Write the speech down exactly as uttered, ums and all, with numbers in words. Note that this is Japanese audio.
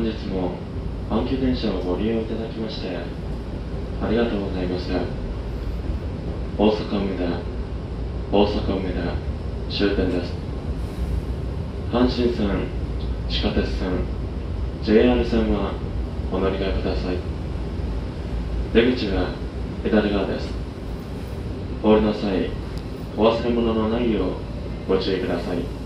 本日も阪急電車をご利用いただきましてありがとうございます。大阪梅田、大阪梅田終点です。阪神線、地下鉄線、ジェイアール 線はお乗り換えください。出口は左側です。お降りの際、お忘れ物のないようご注意ください。